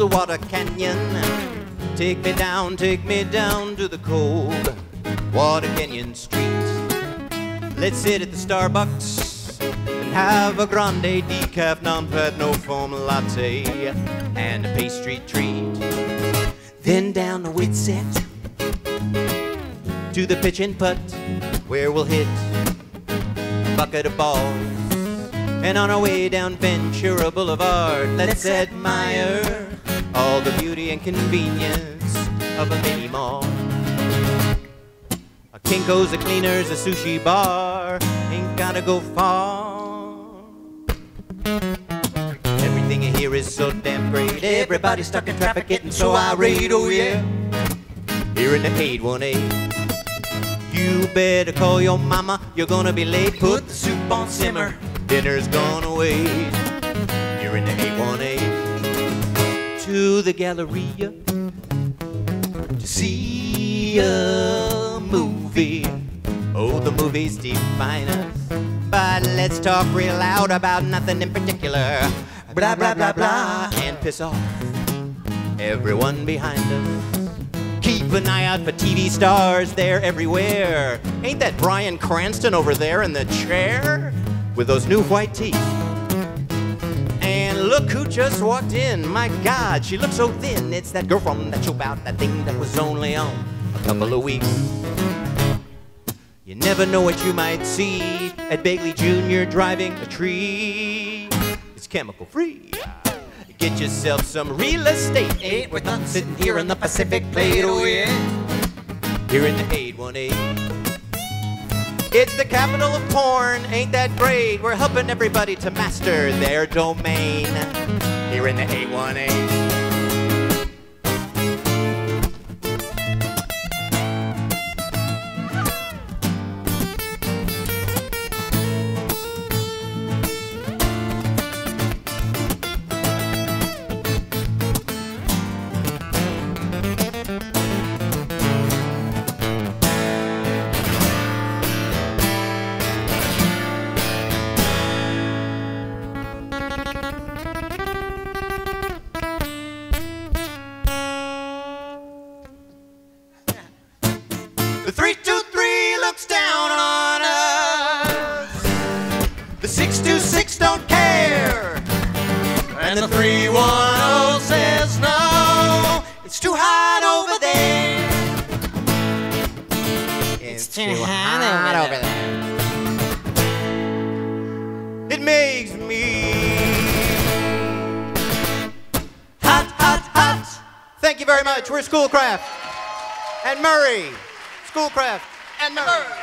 water canyon. Take me down to the cold water canyon street. Let's sit at the Starbucks and have a grande decaf non-fat no foam latte and a pastry treat. Then down the Witset to the pitch and putt, where we'll hit a bucket of balls. And on our way down Ventura Boulevard, let's admire all the beauty and convenience of a mini mall. A Kinko's, a Cleaner's, a sushi bar, ain't gotta go far. Everything here is so damn great, everybody's stuck in traffic getting so irate, oh yeah. Here in the 818, you better call your mama, you're gonna be late. Put the soup on simmer, dinner's gonna wait. You're in the 818 to the Galleria to see a movie. Oh, the movies define us, but let's talk real loud about nothing in particular. Blah, blah, blah, blah, and piss off everyone behind us. Keep an eye out for TV stars, they're everywhere. Ain't that Bryan Cranston over there in the chair with those new white teeth? And look who just walked in. My God, she looks so thin. It's that girl from that show about that thing that was only on a couple of weeks. You never know what you might see at Bagley Jr. driving a tree. It's chemical free. Get yourself some real estate. Ain't worth not sitting here in the Pacific Plate, oh yeah. Here in the 818. It's the capital of porn, ain't that great? We're helping everybody to master their domain. Here in the 818. The 323 looks down on us. The 626 don't care. And the 310 says no, it's too hot over there. It's too hot over there. It makes me hot, hot, hot. Thank you very much. We're Schoolcraft and Murray. Schoolcraft and Murray.